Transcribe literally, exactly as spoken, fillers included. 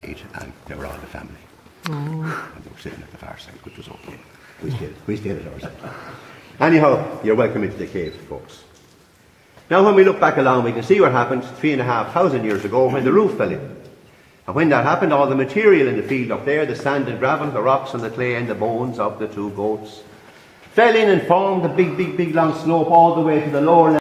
and they were all the family. Oh. And they were sitting at the far side, which was okay. We stayed, we stayed at our side. Anyhow, you're welcome into the cave, folks. Now when we look back along, we can see what happened three and a half thousand years ago when the roof fell in. And when that happened, all the material in the field up there, the sand and gravel, the rocks and the clay and the bones of the two goats, fell in and formed a big, big, big long slope all the way to the lower level.